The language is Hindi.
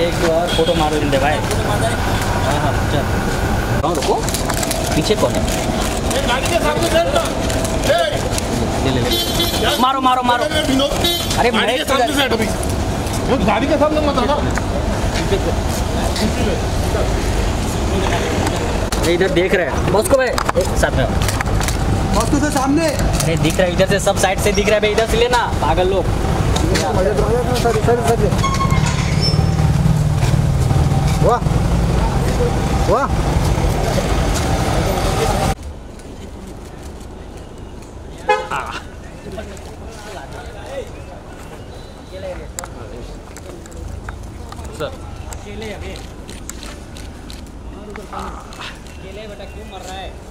एक दो और फोटो मार दे भाई। हाँ हाँ चल। कौन रुको, पीछे कौन है? ले ले मारो मारो मारो। अरे गाड़ी के सामने से हट अभी, गाड़ी के सामने मत आना। इधर देख रहे हैं बॉस को भाई, एक साथ में बॉस को सामने। अरे दिख रहा है इधर से, सब साइड से दिख रहा है भाई, इधर से लेना पागल लोग। वाह वाह सर अकेले बेटा क्यों मर रहा है?